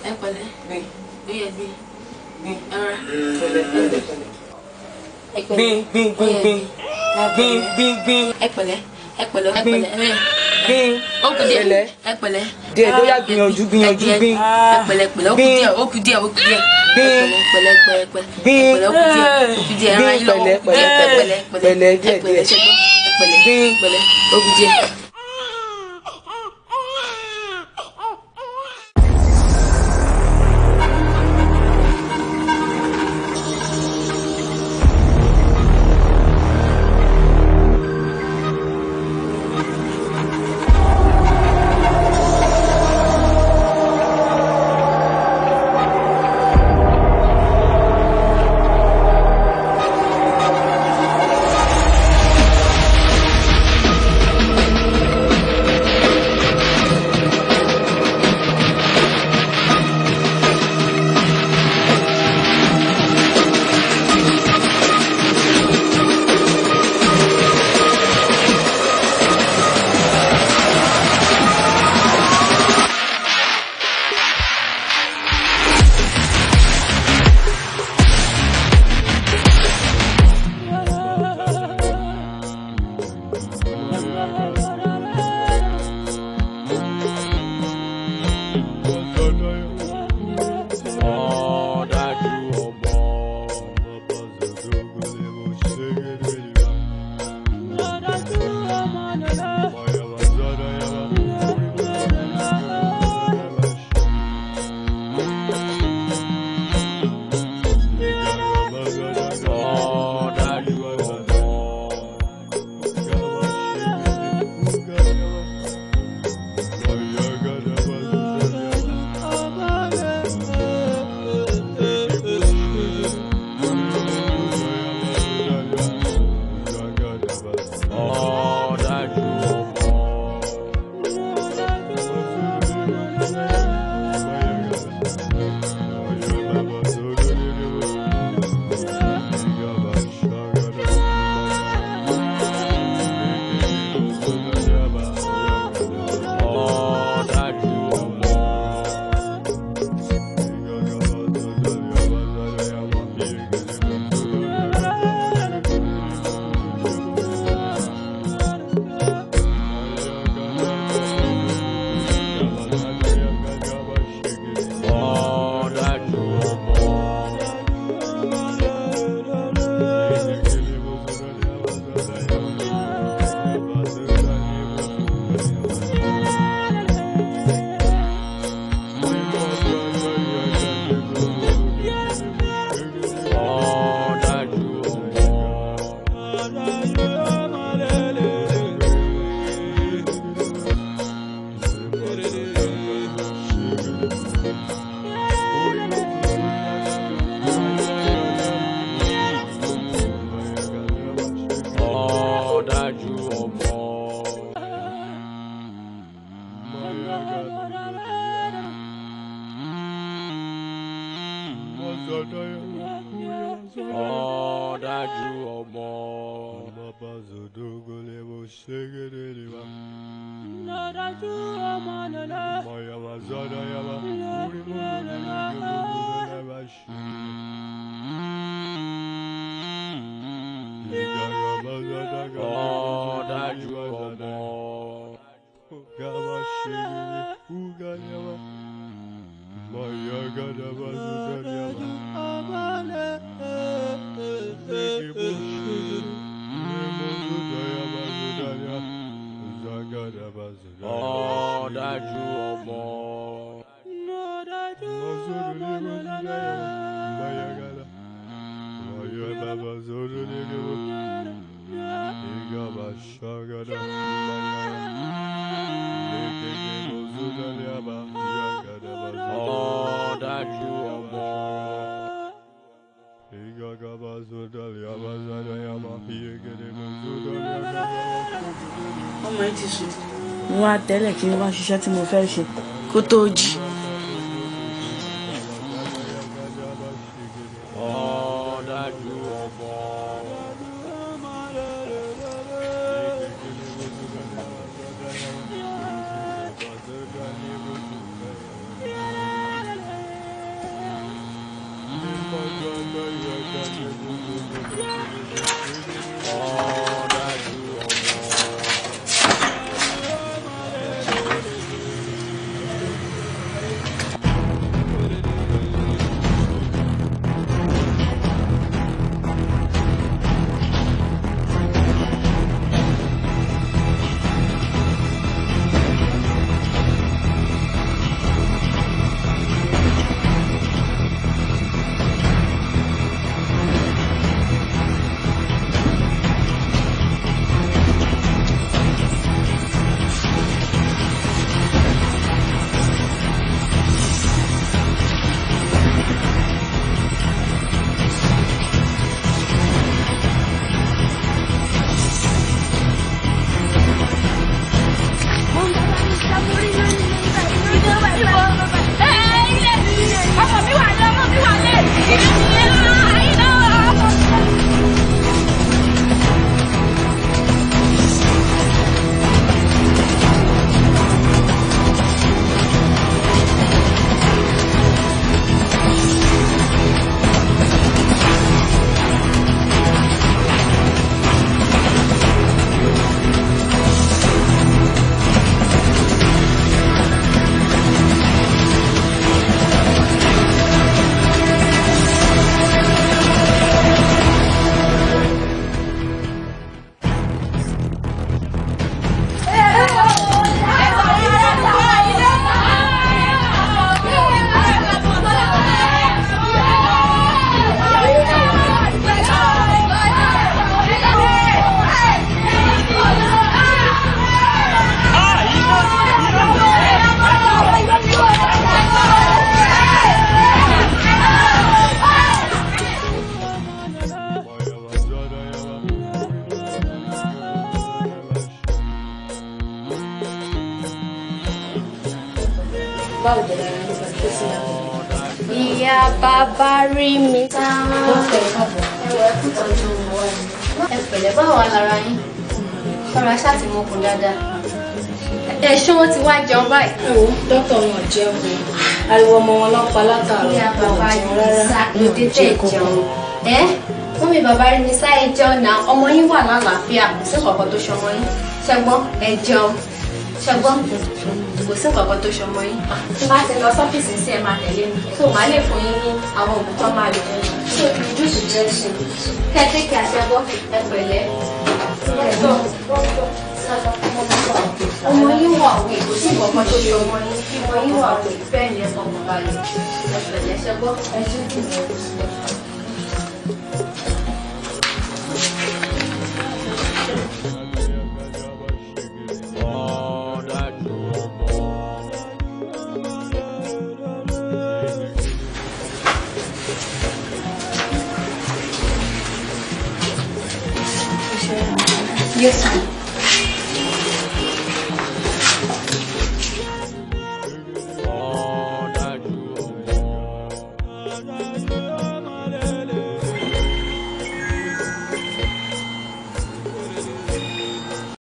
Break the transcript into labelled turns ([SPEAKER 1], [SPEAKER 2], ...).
[SPEAKER 1] Odaju Omo. Odaju Omo.
[SPEAKER 2] Wọ́n á tẹ́lẹ̀ kí n wá ṣiṣẹ́ tí mo fẹ́ ṣe kó tó jí.
[SPEAKER 1] Odaju Omo.
[SPEAKER 3] Ìyá bàbá rí mi tán. Ẹ pẹ̀lẹ́ báwo lára yín? Ọ̀rọ̀ aṣá ti mú okùn dáadáa. Ṣé wọ́n ti wá jẹun báyìí?
[SPEAKER 2] Dókítà wọn jẹun. Ariwo ọmọ wọn lọ́pàá látàárọ̀.
[SPEAKER 3] Ìyá bàbá rí mi sá lóde tẹ̀ jẹun. Wọ́n mi bàbá rí mi sá ẹ jẹun náà. Ọmọ yín wà lálàáfíà. Kò sí nǹkan tó ṣọmọ yín. Ṣẹ́gbọ́n ẹ jẹun. Ṣẹ́gbọ́n kò sí nǹkan tó ṣọmọ yín. Tí bá ti lọ sọ́fíìsì sí ẹ máa tẹ̀lé mi. Tó máa lè fún yín ní àwọn òògùn tó máa lò. Tó fi júùsì jẹ́ ṣe. Kẹ́tẹ́kẹ́ àṣẹgbọ́n ẹ pẹ̀lẹ́. Ọmọ yín wà wí, kò sí nǹkan tó ṣe ọmọ yín. Ọmọ yín wà wí, bẹ́ẹ̀ ni ẹ̀kọ́ mọ̀ balẹ̀. Ẹ pẹ̀lẹ́ ṣẹ́gbọ́n.
[SPEAKER 2] Yes, ma'am.